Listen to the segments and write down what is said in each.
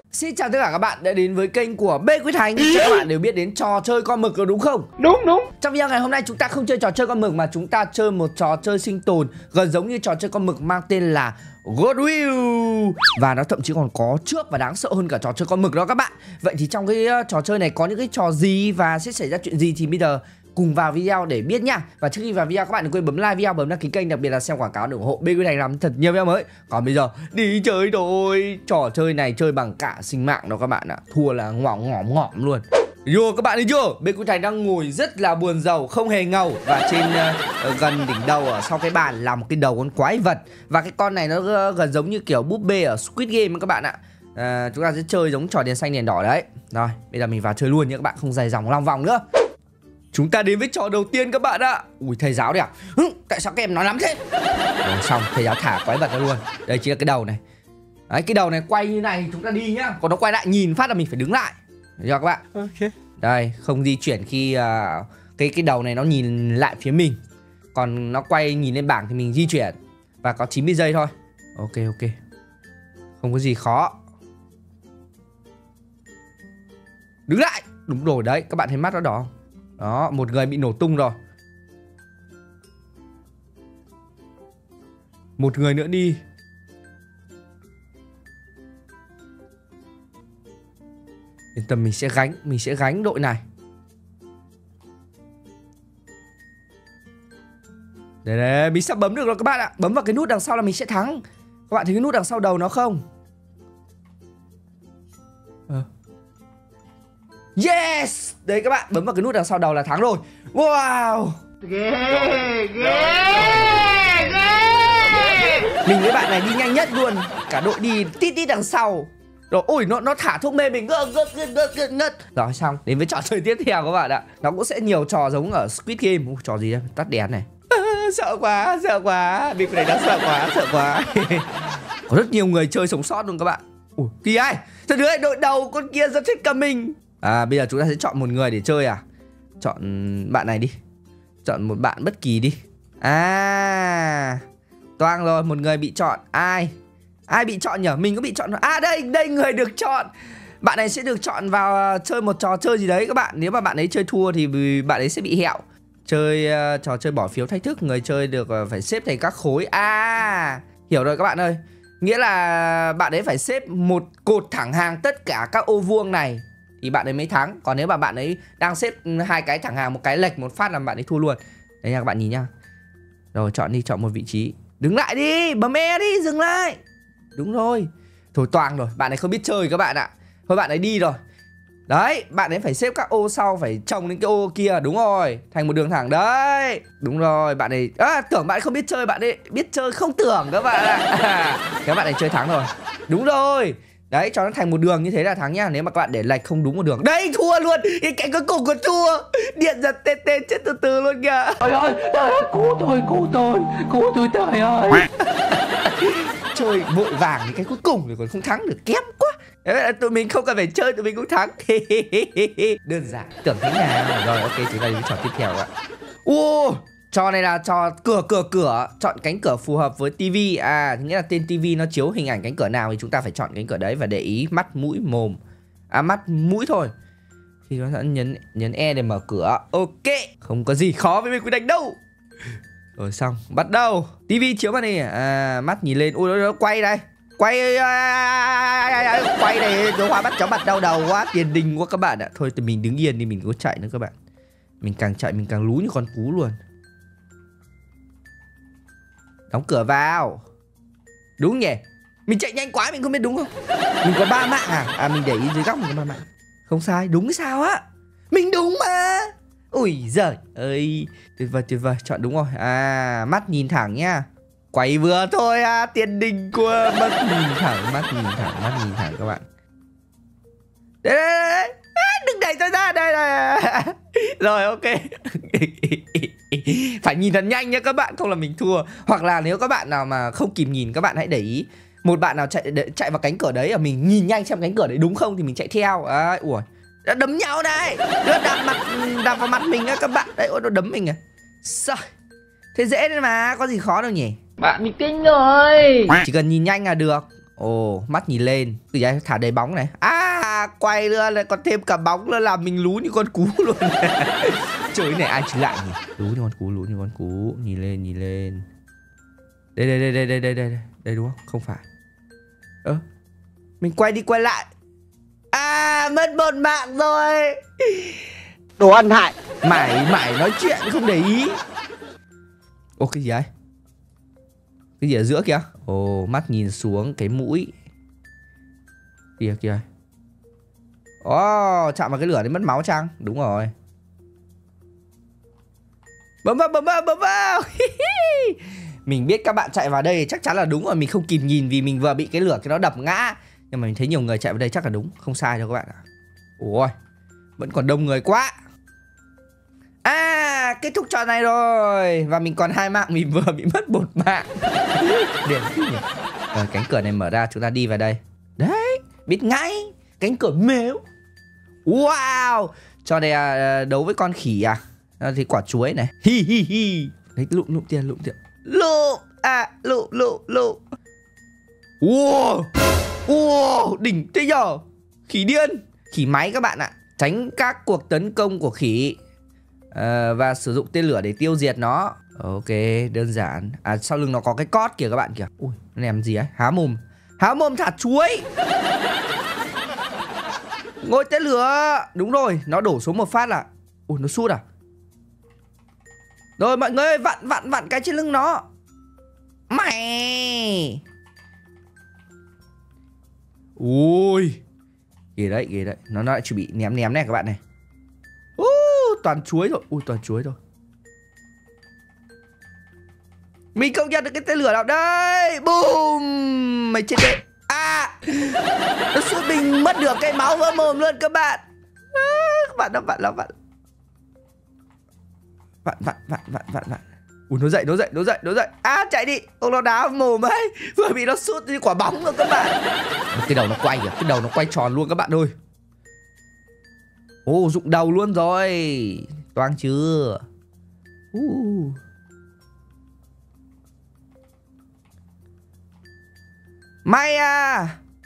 Xin chào tất cả các bạn đã đến với kênh của Bê Quý Thành. Chắc các bạn đều biết đến trò chơi con mực rồi đúng không? Đúng. Trong video ngày hôm nay chúng ta không chơi trò chơi con mực mà chúng ta chơi một trò chơi sinh tồn gần giống như trò chơi con mực mang tên là God Will. Và nó thậm chí còn có trước và đáng sợ hơn cả trò chơi con mực đó các bạn. Vậy thì trong cái trò chơi này có những cái trò gì và sẽ xảy ra chuyện gì thì bây giờ cùng vào video để biết nha. Và trước khi vào video các bạn đừng quên bấm like video, bấm đăng ký kênh, đặc biệt là xem quảng cáo để ủng hộ Bê Quý Thành làm thật nhiều video mới. Còn bây giờ đi chơi thôi. Trò chơi này chơi bằng cả sinh mạng đó các bạn ạ. Thua là ngỏm luôn. Yo, các bạn thấy chưa? Bê Quý Thành đang ngồi rất là buồn rầu, không hề ngầu. Và trên gần đỉnh đầu ở sau cái bàn là một cái đầu con quái vật. Và cái con này nó gần giống như kiểu búp bê ở Squid Game các bạn ạ. Chúng ta sẽ chơi giống trò đèn xanh đèn đỏ đấy. Rồi, bây giờ mình vào chơi luôn nha các bạn, không dài dòng long vòng nữa. Chúng ta đến với trò đầu tiên các bạn ạ. Ui, thầy giáo đấy à? Tại sao các em nói lắm thế? Rồi, xong, thầy giáo thả quái vật ra luôn. Đây chính là cái đầu này. Đấy, cái đầu này quay như này chúng ta đi nhá. Còn nó quay lại nhìn phát là mình phải đứng lại. Được chưa các bạn? Ok. Đây, không di chuyển khi cái đầu này nó nhìn lại phía mình. Còn nó quay nhìn lên bảng thì mình di chuyển. Và có 90 giây thôi. Ok. Không có gì khó. Đứng lại. Đúng rồi đấy, các bạn thấy mắt nó đỏ không? Đó, một người bị nổ tung rồi. Một người nữa đi. Yên tâm, mình sẽ gánh đội này. Đây, mình sắp bấm được rồi các bạn ạ. Bấm vào cái nút đằng sau là mình sẽ thắng. Các bạn thấy cái nút đằng sau đầu nó không? Yes! Đấy các bạn, bấm vào cái nút đằng sau đầu là thắng rồi. Wow! Mình với bạn này đi nhanh nhất luôn. Cả đội đi tít đằng sau. Rồi, ôi, nó thả thuốc mê mình. Ngất. Rồi, xong, đến với trò chơi tiếp theo các bạn ạ. Nó cũng sẽ nhiều trò giống ở Squid Game. Trò gì đây? Tắt đèn này. Sợ quá. Việc này đã sợ quá. Có rất nhiều người chơi sống sót luôn các bạn. Ủa, kìa ai? Thật đứa đội đầu con kia rất thích cả mình. Bây giờ chúng ta sẽ chọn một người để chơi à? Chọn bạn này đi. Chọn một bạn bất kỳ đi. Toang rồi, một người bị chọn. Ai bị chọn nhỉ? Mình có bị chọn. Đây người được chọn. Bạn này sẽ được chọn vào chơi một trò chơi gì đấy các bạn. Nếu mà bạn ấy chơi thua thì bạn ấy sẽ bị hẹo. Chơi trò chơi bỏ phiếu thách thức. Người chơi được phải xếp thành các khối. Hiểu rồi các bạn ơi. Nghĩa là bạn ấy phải xếp một cột thẳng hàng tất cả các ô vuông này thì bạn ấy mới thắng. Còn nếu mà bạn ấy đang xếp hai cái thẳng hàng, một cái lệch một phát là bạn ấy thua luôn. Đấy nha các bạn nhìn nhá. Rồi chọn một vị trí. Đứng lại đi, bấm E đi, dừng lại. Đúng rồi. Thôi toang rồi, bạn ấy không biết chơi các bạn ạ. Thôi bạn ấy đi rồi. Đấy, bạn ấy phải xếp các ô sau phải chồng đến cái ô kia. Đúng rồi, thành một đường thẳng đấy. Đúng rồi, bạn ấy tưởng bạn ấy không biết chơi, bạn ấy biết chơi không tưởng các bạn ạ. Các bạn ấy chơi thắng rồi. Đúng rồi. Đấy, cho nó thành một đường như thế là thắng nhá. Nếu mà các bạn để lệch không đúng một đường. Đây, thua luôn. Cái cảnh cuối cùng còn thua. Điện giật tê chết từ luôn kìa. Trời ơi, cứu tôi trời ơi. Chơi vội vàng thì cái cuối cùng rồi còn không thắng được, kém quá. Tụi mình không cần phải chơi, tụi mình cũng thắng. Đơn giản, tưởng thế nào. Rồi ok, chúng ta đến trò tiếp theo ạ. Trò này là trò cửa. Chọn cánh cửa phù hợp với tivi. Nghĩa là tên tivi nó chiếu hình ảnh cánh cửa nào thì chúng ta phải chọn cánh cửa đấy. Và để ý mắt, mũi, mồm. Mắt, mũi thôi. Thì nó sẽ nhấn E để mở cửa. Ok, không có gì khó với mình quyết định đâu. Rồi xong, bắt đầu. Tivi chiếu màn hình. Mắt nhìn lên. Ui, nó quay đây. Quay này, đồ hóa bắt cháu mặt đau đầu quá. Tiền đình quá các bạn ạ. Thôi thì mình đứng yên đi, mình có chạy nữa các bạn. Mình càng chạy mình càng lú như con cú luôn. Đóng cửa vào. Đúng nhỉ? Mình chạy nhanh quá mình không biết đúng không? Mình có 3 mạng mình để ý dưới góc mình có 3 mạng. Không sai, đúng sao á? Mình đúng mà. Ui giời ơi. Tuyệt vời, chọn đúng rồi. Mắt nhìn thẳng nhá. Quay vừa thôi tiền đình của mắt nhìn thẳng các bạn. Đây. Đừng đẩy tôi ra đây. Rồi ok. Phải nhìn thật nhanh nhá các bạn, không là mình thua. Hoặc là nếu các bạn nào mà không kịp nhìn, các bạn hãy để ý một bạn nào chạy vào cánh cửa đấy, mình nhìn nhanh xem cánh cửa đấy đúng không thì mình chạy theo. Ui, nó đấm nhau đây. Nó đạp vào mặt mình á các bạn. Đấy, nó đấm mình Sao? Thế dễ đấy mà, có gì khó đâu nhỉ? Bạn bị kinh rồi. Chỉ cần nhìn nhanh là được. Ồ, mắt nhìn lên. Từ đấy thả đầy bóng này. À, quay nữa lại còn thêm cả bóng nữa, làm mình lú như con cú luôn. Trời này ai chỉ lại nhỉ? Lú như con cú, lú như con cú. Nhìn lên, nhìn lên. Đây đúng không? Không phải. Mình quay đi quay lại. À, mất một mạng rồi. Đồ ăn hại. Mải nói chuyện không để ý. Ô, cái gì ấy? Cái gì ở giữa kìa? Ồ, mắt nhìn xuống cái mũi. Kìa. Ồ, chạm vào cái lửa thì mất máu chăng? Đúng rồi. Bấm vào. Mình biết các bạn chạy vào đây chắc chắn là đúng rồi. Mình không kịp nhìn vì mình vừa bị cái lửa cái nó đập ngã. Nhưng mà mình thấy nhiều người chạy vào đây chắc là đúng. Không sai đâu các bạn ạ. Ôi, vẫn còn đông người quá. À, kết thúc trò này rồi. Và mình còn 2 mạng, mình vừa bị mất 1 mạng. Điểm chứ nhỉ. Rồi, cánh cửa này mở ra, chúng ta đi vào đây. Đấy, biết ngay. Cánh cửa mếu. Wow. Trò này đấu với con khỉ à? Thì quả chuối này. Hi. Đấy, lụm tiền. Lụm. Wow, đỉnh thế nhở. Khỉ điên. Khỉ máy các bạn ạ. Tránh các cuộc tấn công của khỉ. Và sử dụng tên lửa để tiêu diệt nó. Ok, đơn giản. À, sau lưng nó có cái cót kìa các bạn kìa. Ui, nó làm gì ấy? Há mồm thả chuối. Ngôi tên lửa. Đúng rồi, nó đổ xuống một phát là. Ui, nó sút à? Rồi mọi người vặn cái trên lưng nó. Mày. Ui, ghê đấy. Nó lại chỉ bị ném này các bạn này. Toàn chuối thôi. Ui, toàn chuối thôi. Mình không nhận được cái tên lửa nào đây. Boom. Mày chết đấy. À, nó sút mình mất được cái máu vỡ mồm luôn các bạn. Vặn. Ui, nó dậy. À, chạy đi. Ông nó đá mồm ấy. Vừa bị nó sút như quả bóng rồi các bạn. Cái đầu nó quay kìa. Cái đầu nó quay tròn luôn các bạn ơi. Ồ, rụng đầu luôn rồi. Toang chưa? Mày à.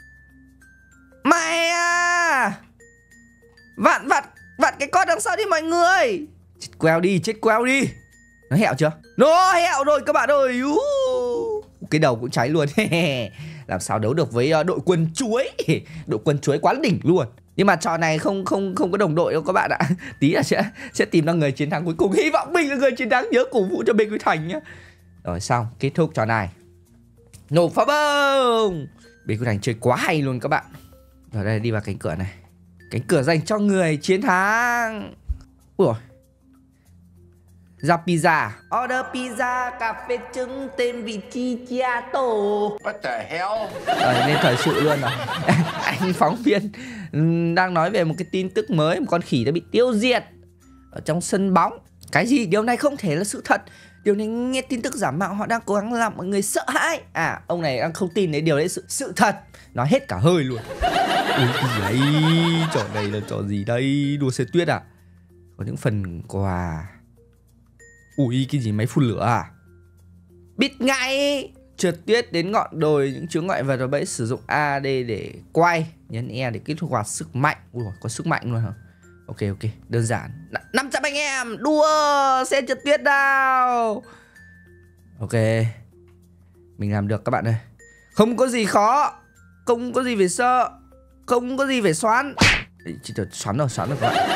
Vặn cái con đằng sau đi mọi người. Chết queo đi. Nó hẹo chưa? Nó hẹo rồi các bạn ơi. Cái đầu cũng cháy luôn. Làm sao đấu được với đội quân chuối. Đội quân chuối quá đỉnh luôn. Nhưng mà trò này không có đồng đội đâu các bạn ạ. Tí là sẽ tìm ra người chiến thắng cuối cùng. Hy vọng mình là người chiến thắng. Nhớ cổ vũ cho Bê Quý Thành nhá. Rồi xong, kết thúc trò này. Nổ phá bông. Bê Quý Thành chơi quá hay luôn các bạn. Rồi đây, đi vào cánh cửa này. Cánh cửa dành cho người chiến thắng. Ui dồi. Ra pizza. Order pizza, cà phê trứng, tên vị Chichiato. What the hell? Nên thời sự luôn rồi. Anh phóng viên đang nói về một cái tin tức mới. Một con khỉ đã bị tiêu diệt ở trong sân bóng. Cái gì? Điều này không thể là sự thật. Điều này nghe tin tức giả mạo. Họ đang cố gắng làm mọi người sợ hãi. À, ông này đang không tin đấy. Điều đấy sự thật. Nói hết cả hơi luôn. Ui, gì đấy? Trò này là trò gì đây? Đua xe tuyết à? Có những phần quà. Ui, cái gì máy phun lửa à? Biết ngay. Trượt tuyết đến ngọn đồi, những chướng ngại vật và bẫy, sử dụng AD để quay, nhấn E để kích hoạt sức mạnh. Ui, có sức mạnh luôn hả? Ok, đơn giản. 500 anh em đua xe trượt tuyết nào. Ok, mình làm được các bạn ơi. Không có gì khó, không có gì phải sợ, không có gì phải xoắn. Chỉ được xoắn rồi các bạn.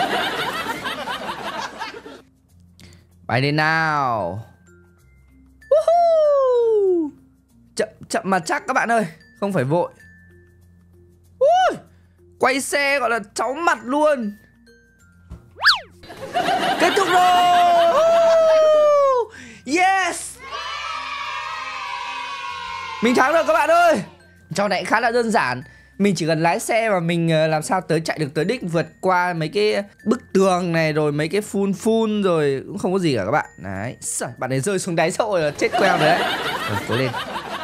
Bay lên nào. Chậm mà chắc các bạn ơi. Không phải vội. Quay xe gọi là chóng mặt luôn. Kết thúc rồi. Yes. Mình thắng rồi các bạn ơi. Trò này khá là đơn giản. Mình chỉ cần lái xe và mình làm sao chạy được tới đích, vượt qua mấy cái bức tường này, rồi mấy cái phun rồi cũng không có gì cả các bạn. Đấy, bạn ấy rơi xuống đáy xã hội là chết queo rồi đấy. Rồi, cố lên.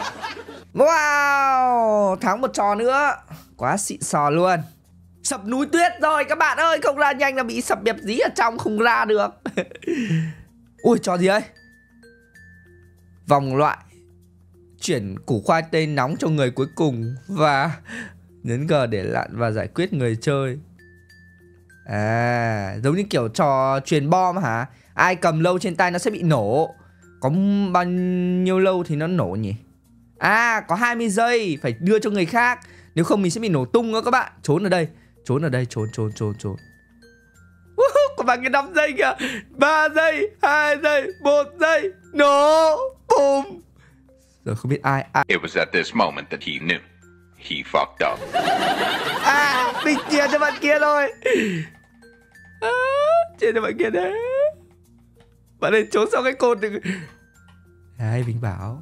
Wow, thắng một trò nữa. Quá xịn sò luôn. Sập núi tuyết rồi các bạn ơi. Không ra nhanh là bị sập bẹp dí ở trong, không ra được. Ui, trò gì ấy? Vòng loại chuyển củ khoai tây nóng cho người cuối cùng. Và nhấn G để lặn và giải quyết người chơi. À, giống như kiểu trò chuyền bom hả? Ai cầm lâu trên tay nó sẽ bị nổ. Có bao nhiêu lâu thì nó nổ nhỉ? À, có 20 giây phải đưa cho người khác. Nếu không mình sẽ bị nổ tung đó các bạn. Trốn ở đây. Trốn ở đây, trốn. Có bạn cái 5 giây kìa. 3 giây, 2 giây, 1 giây. Nổ. Boom. Rồi không biết ai. It was at this moment that he knew. He fucked up. À, mình chia cho bạn kia rồi. À, chia cho bạn kia đấy. Bạn này trốn sau cái cột đừng. Đấy, mình bảo.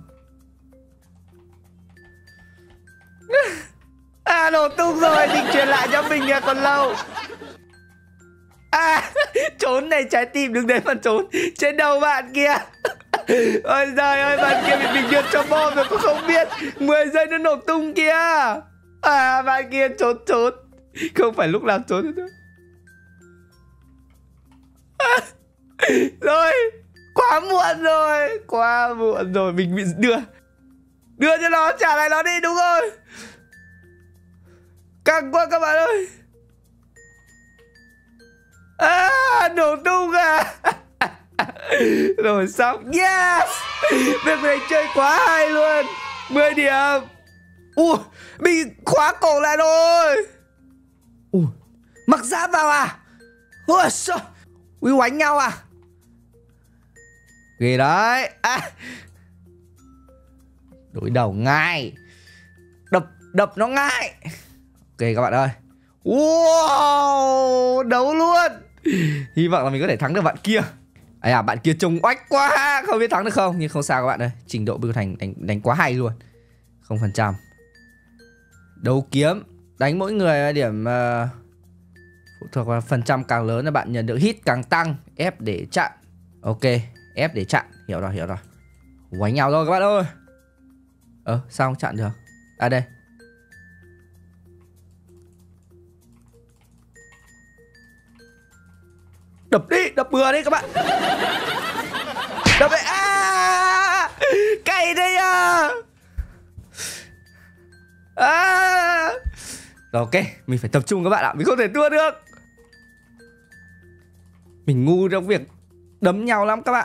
À, nổ tung rồi. Định truyền lại cho mình còn lâu. À, trốn này, trái tim đứng đấy mà trốn. Trên đầu bạn kia. Ôi giời ơi, bạn kia bị mình điên cho bom rồi cũng không biết. 10 giây nó nổ tung kia. À, bạn kia trốn. Không phải lúc nào trốn nữa. À, rồi, quá muộn rồi. Mình bị đưa cho nó, trả lại nó đi, đúng rồi. Căng quá các bạn ơi. À, nổ tung à. Rồi xong. Yes. Việc này chơi quá hay luôn. 10 điểm. Bị khóa cổ lại rồi. Mặc giáp vào à? Ui sao? Oánh nhau à? Ghê đấy. À, đối đầu ngay. Đập nó ngay. Ok các bạn ơi. Wow, đấu luôn. Hy vọng là mình có thể thắng được bạn kia. À, bạn kia trông oách quá, không biết thắng được không. Nhưng không sao các bạn ơi. Trình độ Bưu Thành đánh quá hay luôn. 0%. Đấu kiếm. Đánh mỗi người điểm phụ thuộc vào phần trăm càng lớn là bạn nhận được hit càng tăng. F để chặn. Ok, F để chặn. Hiểu rồi. Quánh nhau rồi các bạn ơi. Sao không chặn được? À đây. Đập đi, đập bừa đi các bạn. Đập đi. À, cày đây à. À. Rồi, ok, mình phải tập trung các bạn ạ. Mình không thể thua được. Mình ngu trong việc đấm nhau lắm các bạn.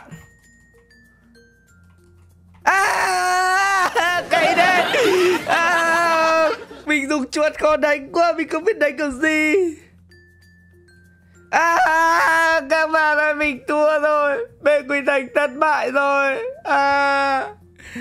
À, cày đây. À, mình dùng chuột khó đánh quá. Mình không biết đánh kiểu gì. À, các bạn ơi, mình thua rồi. Bên Quy Thành thất bại rồi. À.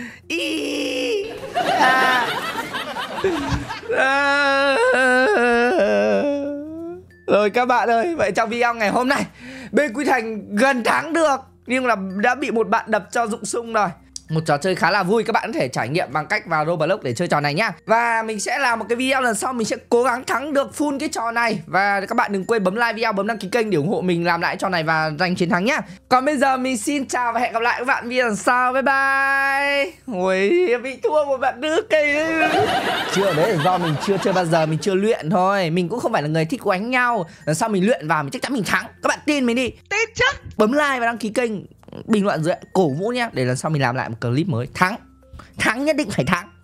Rồi các bạn ơi, vậy trong video ngày hôm nay bên Quy Thành gần thắng được, nhưng là đã bị một bạn đập cho rụng sung rồi. Một trò chơi khá là vui, các bạn có thể trải nghiệm bằng cách vào Roblox để chơi trò này nhá. Và mình sẽ làm một cái video lần sau, mình sẽ cố gắng thắng được full cái trò này. Và các bạn đừng quên bấm like video, bấm đăng ký kênh để ủng hộ mình làm lại trò này và giành chiến thắng nhá. Còn bây giờ mình xin chào và hẹn gặp lại các bạn video lần sau. Bye bye. Ôi, bị thua một bạn nữ cây. Chưa, đấy là do mình chưa chơi bao giờ, mình chưa luyện thôi. Mình cũng không phải là người thích quánh nhau. Lần sau mình luyện vào mình chắc chắn mình thắng. Các bạn tin mình đi. Tin chứ. Bấm like và đăng ký kênh, bình luận dưới cổ vũ nhé, để lần sau mình làm lại một clip mới. Thắng nhất định phải thắng.